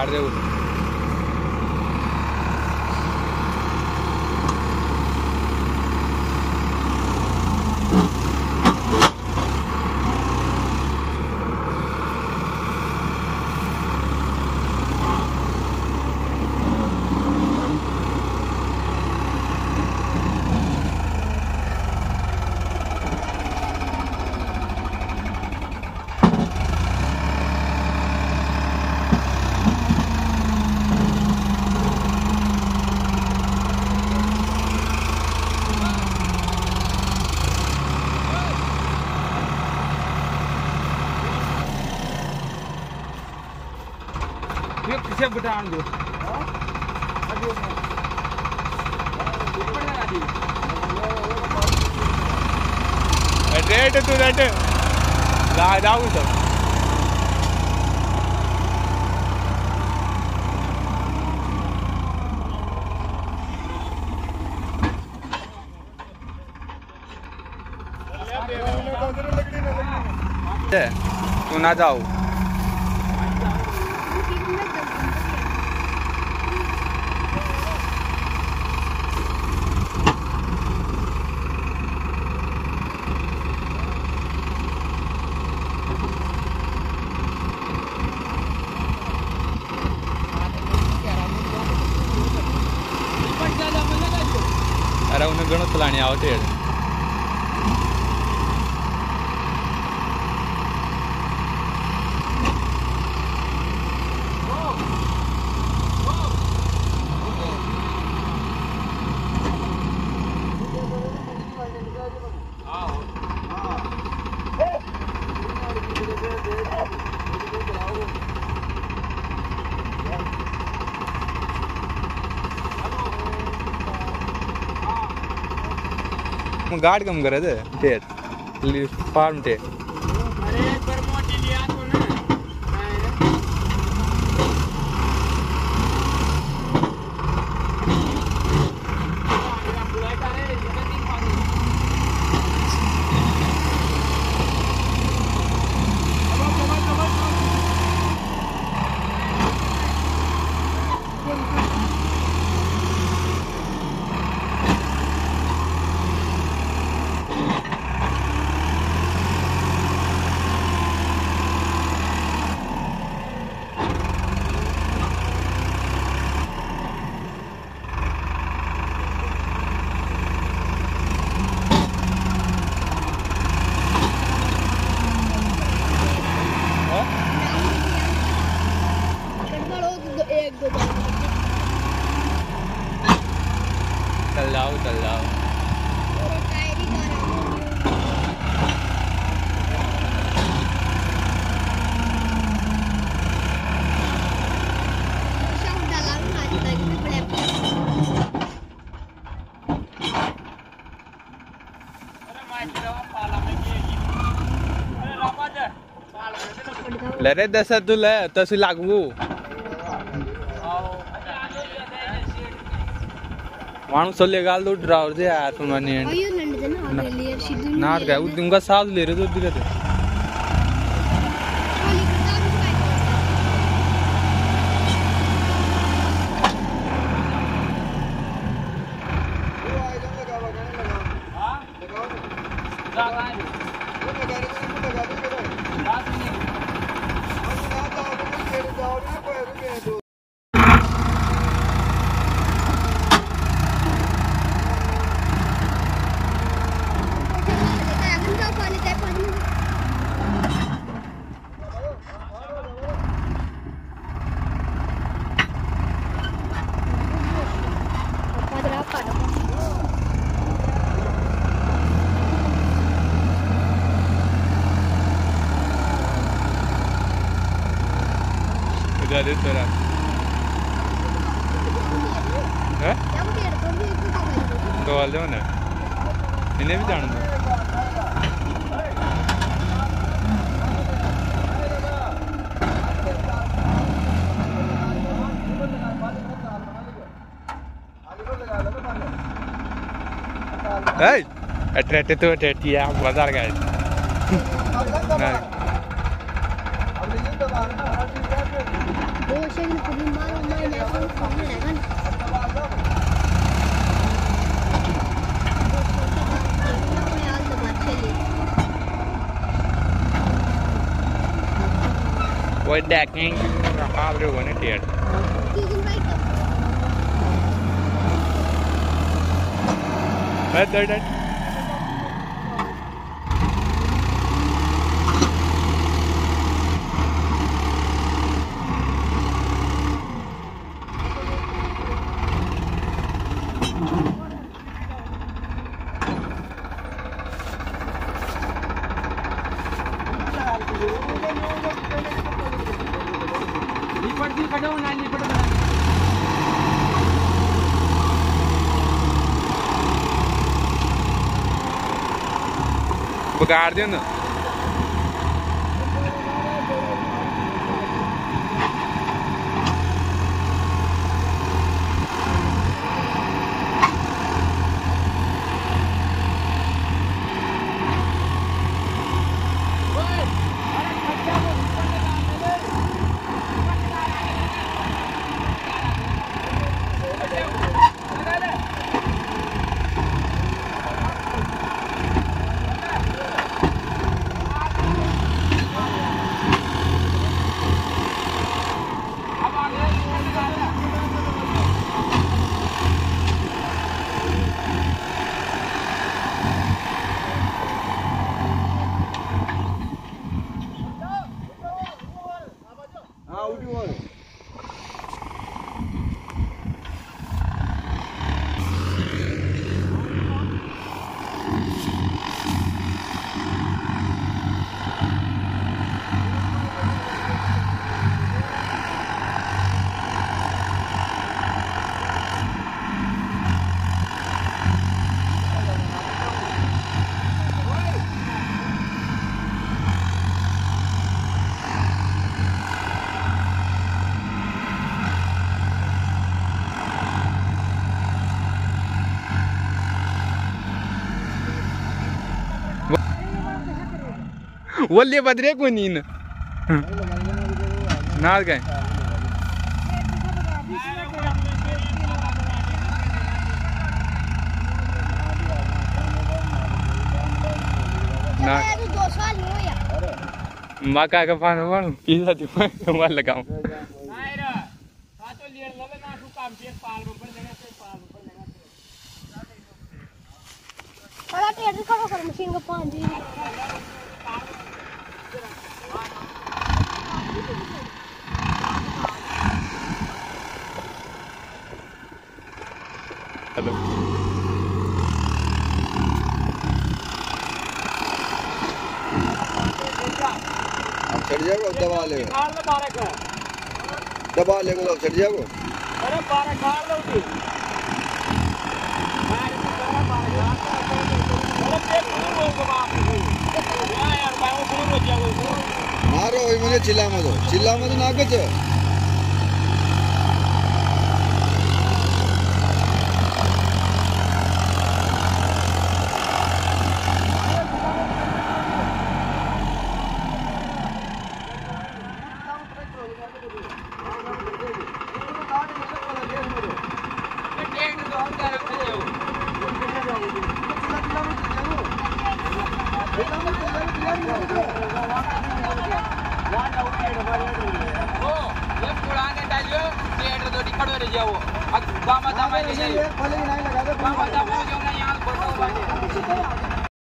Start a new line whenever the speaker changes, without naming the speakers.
मार दे किसे बटान दो रेट तो रेट ला जाओ सब तू ना जाओ अरे उन्हें घणो चलाने आवते है गार्ड कम करे थे टेट फार्म टे
अरे पर मोटी लिया तो ना
चल जाओ ले रे 10 तुला तस लागू माणूस लेगाल तो ड्राइवर जे यार तुम ने ना काय उनका साथ ले रहे तो दिखते Dari teras. तो वाले होने इन्हें भी जान दो अट्रैक्ट तो अट्रैक्टिया बाजार गए What that thing? How do you want it here? That. बिगाड़ दियो ना वल्ले बदरे को नीन नाल गए ना मका का पान वाल पीसा दी मैं लगाऊं
नहीं रे आ तो लिए लवे ना तू काम पे पाल ऊपर जगह से पाल ऊपर जगह से थोड़ा टेढ़ करो कर मशीन का पान दी
हेलो
अब चढ़ जाओ दबा ले दबा ले को चढ़ जाओ
अरे 12 खाल लो तू
मारो मुझे चिल्ला मत ना कुछ
बाबा दामा ले जाइए बाबा दामा जो ना यहाँ फोटो